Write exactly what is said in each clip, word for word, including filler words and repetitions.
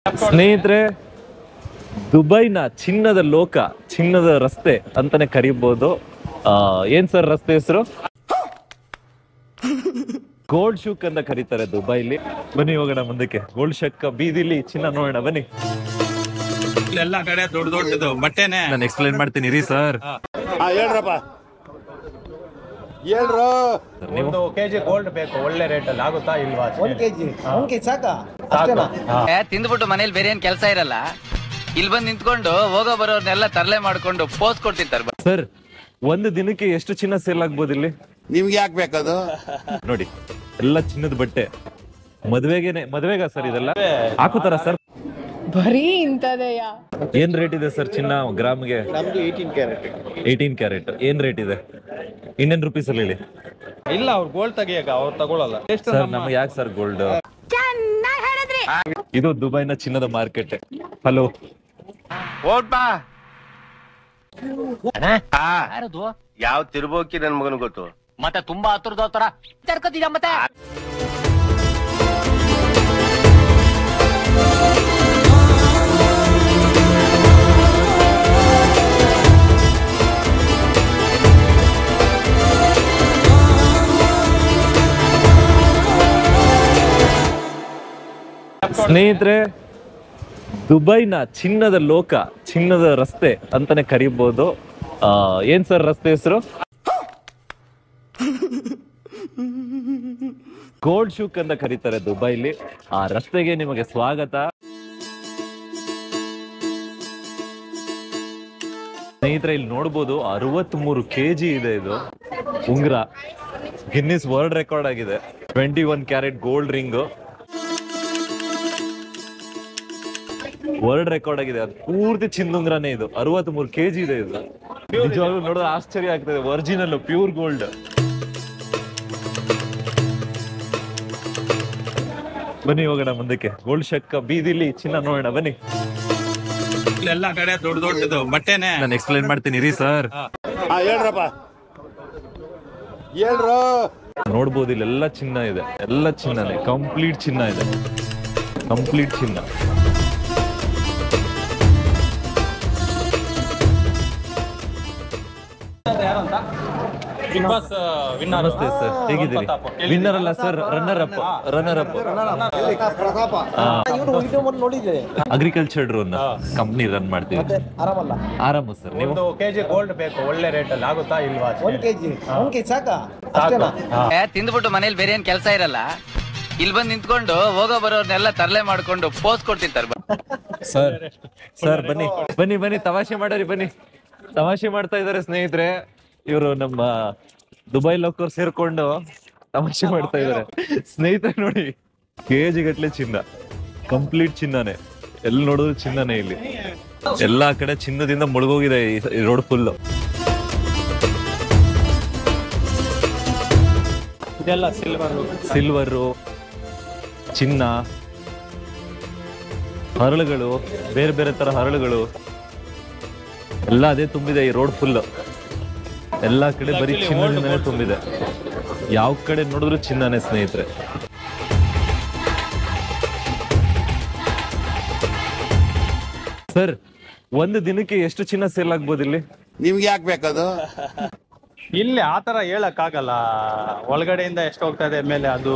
ಸ್ನೇಹಿತರೆ, ದುಬೈನ ಚಿನ್ನದ ಲೋಕ, ಚಿನ್ನದ ರಸ್ತೆ ಅಂತಾನೆ ಕರೀಬಹುದು. ಏನ್ ಸರ್ ರಸ್ತೆ ಹೆಸರು? ಗೋಲ್ಡ್ ಶುಕ್ ಅಂತ ಕರೀತಾರೆ ದುಬೈಲಿ. ಬನ್ನಿ ಹೋಗೋಣ ಮುಂದಕ್ಕೆ. ಗೋಲ್ಡ್ ಶಕ್ ಬೀದಿಲಿ ಚಿನ್ನ ನೋಡೋಣ ಬನ್ನಿ. ಎಲ್ಲ ಕಡೆ ದೊಡ್ಡ ದೊಡ್ಡದು ಬಟ್ಟೆನೆ. ನಾನು ಎಕ್ಸ್ಪ್ಲೈನ್ ಮಾಡ್ತೀನಿ ರೀ ಸರ್. ಹೇಳ್ರಪ್ಪ ಹೇಳ್ರು. ಒಂದು ಕೆಜಿ ಗೋಲ್ಡ್ ಬೇಕು, ಒಳ್ಳೆ ರೇಟ್ ಅಲ್ಲಿ ಆಗುತ್ತಾ ಇಲ್ವಾ? ಒಂದ್ ಕೆಜಿ ಒಂದ್ ಕೆಜಿ ಸಾಕಾ? ತಿಂದ್ಬಿಟ್ಟು ಮನೇಲಿ ಬೇರೆ ಏನ್ ಕೆಲಸ ಇರಲ್ಲ, ಇಲ್ಲಿ ಬಂದು ನಿಂತ್ಕೊಂಡು ಹೋಗೋ ಬರೋರ್ನೆಲ್ಲ ತರಲೆ ಮಾಡ್ಕೊಂಡು ಪೋಸ್ ಕೊಡ್ತಿರ್ತಾರೆ. ಸರ್, ಒಂದು ದಿನಕ್ಕೆ ಎಷ್ಟು ಚಿನ್ನ ಸೇಲ್ ಆಗ್ಬೋದು ಇಲ್ಲಿ? ನಿಮ್ಗೆ ಯಾಕೆ ಬೇಕದು? ನೋಡಿ, ಎಲ್ಲ ಚಿನ್ನದ ಬಟ್ಟೆ. ಮದ್ವೆಗೆನೆ ಮದ್ವೆಗ ಸರ್ ಇದೆಲ್ಲ ಹಾಕುತ್ತಾರ ಸರ್? ಬರೀ ಇಂತದೆಯಾ? ಏನ್ ರೇಟ್ ಇದೆ ಸರ್ ಚಿನ್ನ ಗ್ರಾಮ್ಗೆ? ನಮ್ದು ಏಯ್ಟೀನ್ ಕ್ಯಾರೆಟ್. ಏಯ್ಟೀನ್ ಕ್ಯಾರೆಟ್ ಏನ್ ರೇಟ್ ಇದೆ ಇಂಡಿಯನ್ ರುಪೀಸ್ ಅಲ್ಲಿ ಹೇಳಿ? ಇಲ್ಲ, ಅವ್ರು ಗೋಲ್ಡ್ ತೆಗಿಯಕ ಅವ್ರು ತಗೊಳಲ್ಲ. ಸರ್ ನಮ್ಗೆ ಯಾಕೆ ಸರ್ ಗೋಲ್ಡ್? ಇದು ದುಬೈನ ಚಿನ್ನದ ಮಾರ್ಕೆಟ್. ಹಲೋ, ಯಾವ ತಿರ್ಬೋಕಿ ನನ್ ಮಗನ್ ಗೊತ್ತು. ಮತ್ತೆ ತುಂಬಾ ಹತ್ರದ ತರ ತರ್ಕತಿದ ಮತ್ತೆ. ಸ್ನೇಹಿತರೆ, ದುಬೈನ ಚಿನ್ನದ ಲೋಕ, ಚಿನ್ನದ ರಸ್ತೆ ಅಂತಾನೆ ಕರೀಬಹುದು. ಏನ್ ಸರ್ ರಸ್ತೆ ಹೆಸರು? ಗೋಲ್ಡ್ ಶುಕ್ ಅಂತ ಕರೀತಾರೆ ದುಬೈಲಿ. ಆ ರಸ್ತೆಗೆ ನಿಮಗೆ ಸ್ವಾಗತ. ಸ್ನೇಹಿತರೆ, ಇಲ್ಲಿ ನೋಡ್ಬೋದು ಅರವತ್ತ್ ಮೂರು ಕೆಜಿ ಇದೆ ಇದು ಉಂಗ್ರ. ಗಿನ್ನಿಸ್ ವರ್ಲ್ಡ್ ರೆಕಾರ್ಡ್ ಆಗಿದೆ. Twenty one carat gold ring world record ಆಗಿದೆ. ಅದು ಪೂರ್ತಿ ಚಿನ್ನುಂಗ್ರನೇ. ಇದು ಅರವತ್ತ್ ಮೂರು ಕೆಜಿ ಇದೆ. ಇದು ನಿಜವಾಗ್ಲೂ ನೋಡಿದ್ರೆ ಆಶ್ಚರ್ಯ ಆಗ್ತದೆ. Original pure gold. ಬನ್ನಿ ಹೋಗೋಣ ಮುಂದಕ್ಕೆ. ಗೋಲ್ಡ್ ಶಕ್ ಬೀದಿಲಿ ಚಿನ್ನ ನೋಡೋಣ ಬನ್ನಿ. ಎಲ್ಲ ಕಡೆ ದೊಡ್ಡ ದೊಡ್ಡದು ಬಟ್ಟೆನೆ. ನಾನು ಎಕ್ಸ್ಪ್ಲೈನ್ ಮಾಡ್ತೀನಿ ರೀ ಸರ್. ಹೇಳ್ರಪ್ಪ ಹೇಳ್ರು. ನೋಡ್ಬೋದು ಇಲ್ಲೆಲ್ಲ ಚಿನ್ನ ಇದೆ. ಎಲ್ಲ ಚಿನ್ನನೇ, ಕಂಪ್ಲೀಟ್ ಚಿನ್ನ ಇದೆ. ಕಂಪ್ಲೀಟ್ ಚಿನ್ನ. Big boss winner. ನಮಸ್ತೆ ಸರ್, ಹೇಗಿದ್ದೀರಿ? ವಿನ್ನರ್ ಅಲ್ಲ sir, runner up. Runner up Pratap ಇವ್ರು ವಿಡಿಯೋ ಮಾಡಿ ನೋಡಿದ್ರೆ ಅಗ್ರಿಕಲ್ಚರ್ ಡ್ರೋನ್ ಕಂಪ್ನಿ ರನ್ ಮಾಡ್ತೀವಿ. ಆರಾಮಲ್ಲ? ಆರಾಮ ಸರ್. ನೀವು? ಒಂದು ಕೆಜಿ ಗೋಲ್ಡ್ ಬೇಕು, ಒಳ್ಳೆ ರೇಟ್ ಅಲ್ಲಿ ಆಗುತ್ತಾ ಇಲ್ವಾ? ಒಂದ್ ಕೆಜಿ ಒಂದ್ ಕೆಜಿ ಸಾಕಾ? ಅಷ್ಟೇನಾ? ತಿಂದ್ಬಿಟ್ಟು ಮನೇಲಿ ಬೇರೆ ಏನ್ ಕೆಲಸ ಇರಲ್ಲ, ಇಲ್ಲಿ ಬಂದು ನಿಂತ್ಕೊಂಡು ಹೋಗೋ ಬರೋರ್ನೆಲ್ಲ ತರಲೆ ಮಾಡ್ಕೊಂಡು ಪೋಸ್ ಕೊಡ್ತಿರ್ತಾರೆ. ಸರ್ ಸರ್ ಬನ್ನಿ ಬನ್ನಿ ಬನ್ನಿ, ತಮಾಷೆ ಮಾಡೋರಿ ಬನ್ನಿ. ತಮಾಷೆ ಮಾಡ್ತಾ ಇದಾರೆ ಸ್ನೇಹಿತರೆ. ಇವರು ನಮ್ಮ ದುಬೈ ಲೋಕರ್ ಸೇರ್ಕೊಂಡು ತಮಾಷೆ ಮಾಡ್ತಾ ಇದಾರೆ ಸ್ನೇಹಿತರೆ. ನೋಡಿ, ಕೆಜಿ ಗಟ್ಲೆ ಚಿನ್ನ, ಕಂಪ್ಲೀಟ್ ಚಿನ್ನನೇ. ಎಲ್ಲಿ ನೋಡಿದ್ರು ಚಿನ್ನನೇ. ಇಲ್ಲಿ ಎಲ್ಲಾ ಕಡೆ ಚಿನ್ನದಿಂದ ಮುಳುಗೋಗಿದೆ ಈ ರೋಡ್ ಫುಲ್. ಇದೆಲ್ಲ ಸಿಲ್ವರ್ ಸಿಲ್ವರು, ಚಿನ್ನ, ಹರಳುಗಳು, ಬೇರೆ ಬೇರೆ ತರ ಹರಳುಗಳು ಎಲ್ಲ ಅದೇ ತುಂಬಿದೆ ಈ ರೋಡ್ ಫುಲ್. ಎಲ್ಲಾ ಕಡೆ ಬರೀ ಚಿನ್ನದಿಂದನೇ ತುಂಬಿದೆ. ಯಾವ ಕಡೆ ನೋಡಿದ್ರು ಚಿನ್ನನೇ ಸ್ನೇಹಿತರೆ. ಸರ್, ಒಂದು ದಿನಕ್ಕೆ ಎಷ್ಟು ಚಿನ್ನ ಸೇಲ್ ಆಗ್ಬೋದು ಇಲ್ಲಿ? ನಿಮ್ಗೆ ಯಾಕೆ ಬೇಕದು? ಇಲ್ಲಿ ಆತರ ಹೇಳಕ್ ಆಗಲ್ಲ. ಒಳಗಡೆಯಿಂದ ಎಷ್ಟು ಹೋಗ್ತಾ ಇದೆ ಮೇಲೆ ಅದು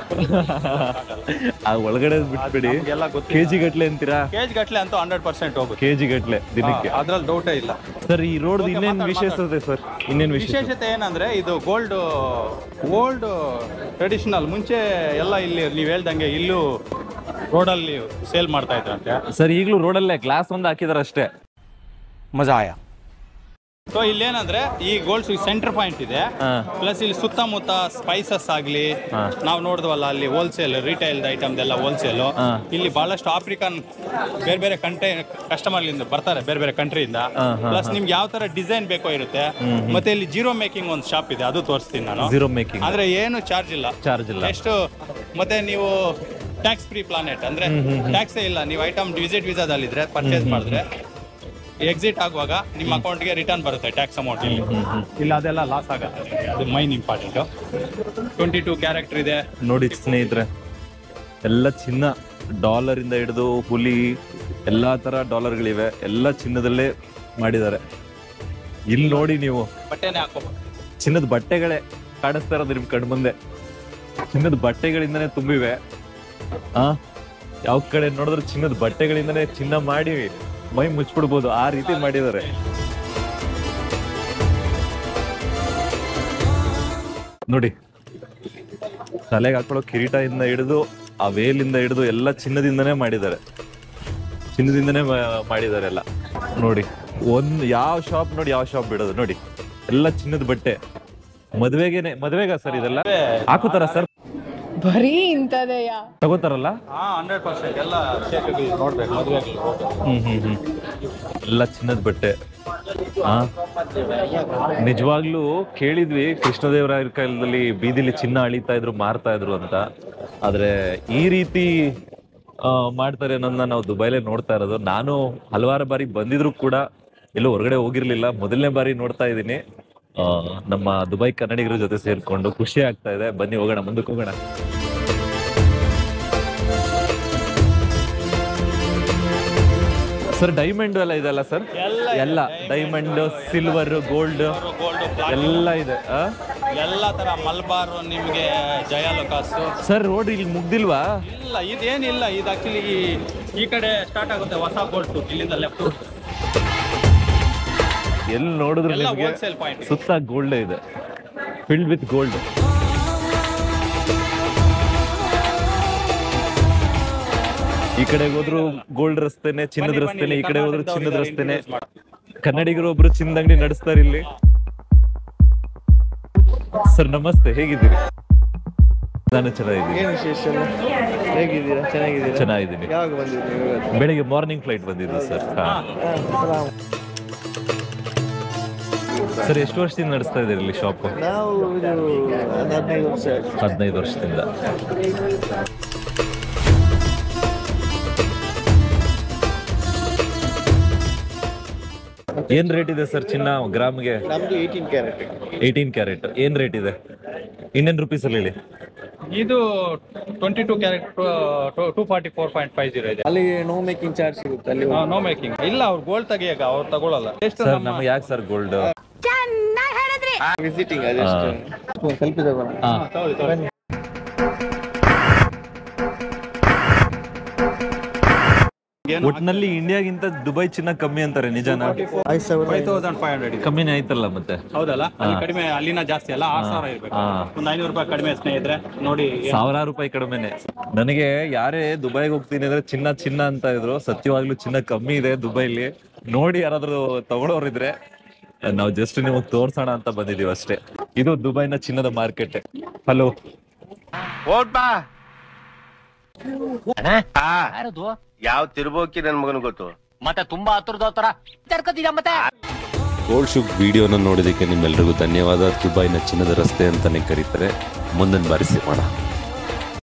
ಆ ಒಳಗಡೆ ಬಿಟ್ಬಿಡಿ. ಎಲ್ಲ ಗೊತ್ತು. ಕೆಜಿ ಗಟ್ಲೆ ಅಂತೀರಾ? ಕೆಜಿ ಗಟ್ಲೆ ಅಂತೂ ಹಂಡ್ರೆಡ್ ಪರ್ಸೆಂಟ್ ಹೋಗುತ್ತೆ. ಕೆಜಿ ಗಟ್ಲೆ ದಿನಕ್ಕೆ, ಅದ್ರಲ್ಲಿ ಡೌಟೇ ಇಲ್ಲ. ಸರ್. ಈ ರೋಡ್ ಇನ್ನೇನ್ ವಿಶೇಷತೆ ಸರ್? ಇನ್ನೇನ್ ವಿಶೇಷ? ವಿಶೇಷತೆ ಏನಂದ್ರೆ ಇದು ಗೋಲ್ಡ್ ಗೋಲ್ಡ್ ಟ್ರೆಡಿಷನಲ್. ಮುಂಚೆ ಎಲ್ಲ ಇಲ್ಲಿ ನೀವ್ ಹೇಳ್ದಂಗೆ ಇಲ್ಲೂ ರೋಡಲ್ಲಿ ಸೇಲ್ ಮಾಡ್ತಾ ಇದ್ರಂತೆ ಸರ್. ಈಗಲೂ ರೋಡಲ್ಲೇ ಗ್ಲಾಸ್ ಒಂದು ಹಾಕಿದಾರೆ ಅಷ್ಟೇ. ಮಜಾ ಆಯ. ಸೊ ಇಲ್ಲೇನಂದ್ರೆ ಈ ಗೋಲ್ಡ್ ಸೆಂಟರ್ ಪಾಯಿಂಟ್ ಇದೆ. ಹಾ. ಪ್ಲಸ್ ಇಲ್ಲಿ ಸುತ್ತಮುತ್ತ ಸ್ಪೈಸಸ್ ಆಗ್ಲಿ, ಹಾ. ನಾವು ನೋಡಿದ್ವಲ್ಲ ಅಲ್ಲಿ ಹೋಲ್ಸೇಲ್ ರಿಟೈಲ್ ಐಟಮ್ ಎಲ್ಲ ಹೋಲ್ಸೇಲ್. ಹಾ. ಇಲ್ಲಿ ಬಹಳಷ್ಟು ಆಫ್ರಿಕನ್ ಬೇರೆ ಬೇರೆ ಕಂಟ್ರಿ ಕಸ್ಟಮರ್ ಬರ್ತಾರೆ, ಬೇರೆ ಬೇರೆ ಕಂಟ್ರಿಯಿಂದ. ಹಾ, ಹಾ, ಪ್ಲಸ್ ನಿಮ್ಗೆ ಯಾವ ತರ ಡಿಸೈನ್ ಬೇಕೋ ಇರುತ್ತೆ. ಮತ್ತೆ ಇಲ್ಲಿ ಜೀರೋ ಮೇಕಿಂಗ್ ಒಂದು ಶಾಪ್ ಇದೆ, ಅದು ತೋರಿಸ್ತೀನಿ ನಾನು. ಜೀರೋ ಮೇಕಿಂಗ್ ಆದ್ರೆ ಏನು ಚಾರ್ಜ್ ಇಲ್ಲ. ಚಾರ್ಜ್ ಇಲ್ಲ. ಎಷ್ಟು ಮತ್ತೆ ನೀವು ಟ್ಯಾಕ್ಸ್ ಫ್ರೀ ಪ್ಲಾನೆಟ್ ಅಂದ್ರೆ ಟ್ಯಾಕ್ಸೇ ಇಲ್ಲ. ನೀವು ಐಟಮ್ ವಿಸಿಟ್ ವೀಸಾದಲ್ಲಿದ್ರೆ ಪರ್ಚೇಸ್ ಮಾಡಿದ್ರೆ ಎಕ್ಸಿಟ್ ಆಗುವಾಗ ನಿಮ್ಮ ಅಕೌಂಟ್ಗೆ ರಿಟರ್ನ್ ಬರುತ್ತೆ ಟ್ಯಾಕ್ಸ್ ಅಮೌಂಟ್. ಇಲ್ಲಿ ಇಲ್ಲ ಅದೆಲ್ಲ ಲಾಸ್ ಆಗುತ್ತೆ. ಅದು main important. Twenty two character ಇದೆ ನೋಡಿ ಸ್ನೇಹಿತರೆ, ಎಲ್ಲ ಚಿನ್ನ ಡಾಲರ್ ಇಂದ ಹಿಡಿದು ಹುಲಿ ಎಲ್ಲಾ ತರ ಡಾಲರ್ಗಳಿವೆ, ಎಲ್ಲ ಚಿನ್ನದಲ್ಲೇ ಮಾಡಿದ್ದಾರೆ. ಇಲ್ಲಿ ನೋಡಿ ನೀವು ಬಟ್ಟೆನೆ ಹಾಕೋಬಹುದು, ಚಿನ್ನದ ಬಟ್ಟೆಗಳೇ ಕಾಣಿಸ್ತಾ ಇರೋದು ನಿಮ್ ಕಣ್ ಮುಂದೆ. ಚಿನ್ನದ ಬಟ್ಟೆಗಳಿಂದನೇ ತುಂಬಿವೆ. ಆ ಯಾವ ಕಡೆ ನೋಡಿದ್ರೆ ಚಿನ್ನದ ಬಟ್ಟೆಗಳಿಂದನೇ ಚಿನ್ನ ಮಾಡಿ ಮೈ ಮುಚ್ಚಿಬಿಡ್ಬೋದು, ಆ ರೀತಿ ಮಾಡಿದ್ದಾರೆ. ನೋಡಿ, ತಲೆಗೆ ಹಾಕೊಳ್ಳೋ ಕಿರೀಟದಿಂದ ಹಿಡಿದು ಆ ವೇಲಿಂದ ಹಿಡಿದು ಎಲ್ಲ ಚಿನ್ನದಿಂದನೇ ಮಾಡಿದ್ದಾರೆ, ಚಿನ್ನದಿಂದನೇ ಮಾಡಿದ್ದಾರೆ ಎಲ್ಲ. ನೋಡಿ, ಒಂದ್ ಯಾವ ಶಾಪ್ ನೋಡಿ ಯಾವ ಶಾಪ್ ಬಿಡೋದು ನೋಡಿ, ಎಲ್ಲ ಚಿನ್ನದ ಬಟ್ಟೆ. ಮದ್ವೆಗೆನೆ ಮದ್ವೆಗ ಸರ್ ಇದೆಲ್ಲ ಹಾಕುತ್ತಾರ ಸರ್? ಬರೀ ಇಂಥದೆಯಾ? ತಗೋತಾರಲ್ಲ? ಹಾ ಹಂಡ್ರೆಡ್ ಪರ್ಸೆಂಟ್ ಎಲ್ಲ ನೋಡ್ಬೇಕು ಮದುವೆ. ಹ್ಮ್ ಹ್ಮ್ ಹ್ಮ್ ಎಲ್ಲ ಚಿನ್ನದ ಬಟ್ಟೆ. ಆ ನಿಜವಾಗ್ಲೂ ಕೇಳಿದ್ವಿ ಕೃಷ್ಣದೇವರಾಯರ ಕಾಲದಲ್ಲಿ ಬೀದಿಲಿ ಚಿನ್ನ ಅಳಿತಾ ಇದ್ರು, ಮಾರ್ತಾ ಇದ್ರು ಅಂತ. ಆದ್ರೆ ಈ ರೀತಿ ಆ ಮಾಡ್ತಾರೆ ಅನ್ನೋದನ್ನ ನಾವು ದುಬೈಲೇ ನೋಡ್ತಾ ಇರೋದು. ನಾನು ಹಲವಾರು ಬಾರಿ ಬಂದಿದ್ರು ಕೂಡ ಎಲ್ಲೂ ಹೊರಗಡೆ ಹೋಗಿರ್ಲಿಲ್ಲ, ಮೊದಲನೇ ಬಾರಿ ನೋಡ್ತಾ ಇದ್ದೀನಿ. ಆ ನಮ್ಮ ದುಬೈ ಕನ್ನಡಿಗರ ಜೊತೆ ಸೇರ್ಕೊಂಡು ಖುಷಿ ಆಗ್ತಾ ಇದೆ. ಬನ್ನಿ ಹೋಗೋಣ, ಮುಂದಕ್ಕೆ ಹೋಗೋಣ. ಸರ್ ಡೈಮಂಡ್ ಎಲ್ಲ ಇದೆಲ್ಲ ಸರ್? ಎಲ್ಲ ಡೈಮಂಡ್, ಸಿಲ್ವರ್, ಗೋಲ್ಡ್ ಎಲ್ಲ ಇದೆ. ಎಲ್ಲ ತರ ಮಲ್ಬಾರ್, ನಿಮ್ಗೆ ಜಯಾಲುಕಾಸ್. ಸರ್ ರೋಡ್ ಇಲ್ಲಿ ಮುಗ್ದಿಲ್ವಾ? ಇಲ್ಲ, ಇದೇನಿಲ್ಲ, ಇದು ಆಕ್ಚುಲಿ ಈ ಕಡೆ ಸ್ಟಾರ್ಟ್ ಆಗುತ್ತೆ ಹೊಸ ಗೋಲ್ಡ್, ಇಲ್ಲಿಂದ ಲೆಫ್ಟ್. ಎಲ್ಲಿ ನೋಡಿದ್ರು ಎಲ್ಲ ನಿಮಗೆ ಹೋಲ್ಸೇಲ್ ಪಾಯಿಂಟ್. ಸುತ್ತ ಗೋಲ್ಡ್ ಇದೆ, ಫಿಲ್ಡ್ ವಿತ್ ಗೋಲ್ಡ್. ಈ ಕಡೆಗೆ ಹೋದ್ರು ಗೋಲ್ಡ್ ರಸ್ತೆನೆ, ಚಿನ್ನದ ರಸ್ತೆನೆ. ಈ ಕಡೆ ಹೋದ್ರು ಚಿನ್ನದ ರಸ್ತೆನೆ. ಕನ್ನಡಿಗರು ಒಬ್ರು ಚಿನ್ನದ ಅಂಗಡಿ ನಡೆಸ್ತಾರೆ ಇಲ್ಲಿ. ಸರ್ ನಮಸ್ತೆ, ಹೇಗಿದ್ದೀರಿ? ನಾನು ಚೆನ್ನಾಗಿದ್ದೀನಿ. ಏನು ವಿಶೇಷ? ಹೇಗಿದ್ದೀರಾ? ಚೆನ್ನಾಗಿದ್ದೀರಾ? ಚೆನ್ನಾಗಿದ್ದೀನಿ. ಯಾವಾಗ ಬಂದಿದ್ದೀರಿ? ಬೆಳಿಗ್ಗೆ ಮಾರ್ನಿಂಗ್ ಫ್ಲೈಟ್ ಬಂದಿದ್ದು ಸರ್. ಸರ್ ಎಷ್ಟು ವರ್ಷದಿಂದ ನಡೆಸ್ತಾ ಇದ್ದೀರಿ ಇಲ್ಲಿ ಶಾಪ್? ನಾವು ಇದು ಒಂದು ಹದಿನೈದು ವರ್ಷ ಆಯ್ತು. ಹದಿನೈದು ವರ್ಷದಿಂದ. ಏನ್ ರೇಟ್ ಇದೆ ಸರ್ ಚಿನ್ನ ಗ್ರಾಮ್ಗೆ? ನಮ್ದು ಏಯ್ಟೀನ್ ಕ್ಯಾರೆಟ್. ಏಯ್ಟೀನ್ ಕ್ಯಾರೆಟ್ ಏನ್ ರೇಟ್ ಇದೆ ಇಂಡಿಯನ್ ರುಪೀಸ್ ಅಲ್ಲಿ ಹೇಳಿ? ಇದು twenty two carat two forty four point five zero ಇದೆ. ಅಲ್ಲಿ ನೋ ಮೇಕಿಂಗ್ ಚಾರ್ಜ್ ಸಿಗುತ್ತೆ ಅಲ್ಲಿ. ನೋ ಮೇಕಿಂಗ್ ಇಲ್ಲ, ಅವ್ರು ಗೋಲ್ಡ್ ತೆಗಿಯಾಗ ಅವ್ರು ತಗೊಳ್ಳಲ್ಲ. ಸರ್ ನಮ್ಗೆ ಯಾಕೆ ಸರ್ ಗೋಲ್ಡ್? ವಿಸಿಟಿಂಗ್ ಅದೆಷ್ಟು ಸೆಲ್ಫಿ ತಗೋಣ. ಬನ್ನಿ. ಒಟ್ನಲ್ಲಿ ಇಂಡಿಯಾಗಿಂತ ದುಬೈ ಚಿನ್ನ ಕಮ್ಮಿ ಅಂತಾರೆ, ನಿಜಾನ? ಐದು ಸಾವಿರ ಫೈವ್ ತೌಸಂಡ್ ಫೈವ್ ಹಂಡ್ರೆಡ್ ಕಮ್ಮಿನೇ ಆಯ್ತಲ್ಲ ಮತ್ತೆ? ಹೌದಲ್ಲ, ಅಲ್ಲಿ ಕಡಿಮೆ, ಅಲ್ಲಿನ ಜಾಸ್ತಿ ಅಲ್ಲ. ಆರ್ ಸಾವಿರ ಇರ್ಬೇಕು, ಒಂದು ಐನೂರು ರೂಪಾಯಿ ಕಡಿಮೆ ಸ್ನೇಹಿತರೆ ನೋಡಿ. ಸಾವಿರಾರು ರೂಪಾಯಿ ಕಡಿಮೆನೆ. ನನಗೆ ಯಾರೇ ದುಬೈಗೆ ಹೋಗ್ತೀನಿ ಅಂದ್ರೆ ಚಿನ್ನ ಚಿನ್ನ ಅಂತ ಇದ್ರು. ಸತ್ಯವಾಗ್ಲೂ ಚಿನ್ನ ಕಮ್ಮಿ ಇದೆ ದುಬೈಲಿ. ನೋಡಿ ಯಾರಾದ್ರೂ ತಗೊಳೋರಿದ್ರೆ ನಾವು ಜಸ್ಟ್ ನಿಮಗೆ ತೋರ್ಸೋಣ ಅಂತ ಬಂದಿದೀವಿ ಅಷ್ಟೇ. ಇದು ದುಬೈನ ಚಿನ್ನದ ಮಾರ್ಕೆಟ್. ಹಲೋ, ಯಾವ ತಿರ್ಬೋಕಿ ನನ್ ಮಗನ್ ಗೊತ್ತು. ಮತ್ತೆ ತುಂಬಾ ಹತ್ರದ ತರ ತರ್ಕತಿದ ಮತ್ತೆ. ಗೋಲ್ಡ್ ಶುಕ್ ವಿಡಿಯೋನ ನೋಡಿದಕ್ಕೆ ನಿಮ್ಮೆಲ್ರಿಗೂ ಧನ್ಯವಾದ. ದುಬೈನ ಚಿನ್ನದ ರಸ್ತೆ ಅಂತಾನೆ ಕರೀತಾರೆ. ಮುಂದಿನ ಬಾರಿ ಸಿಗೋಣ.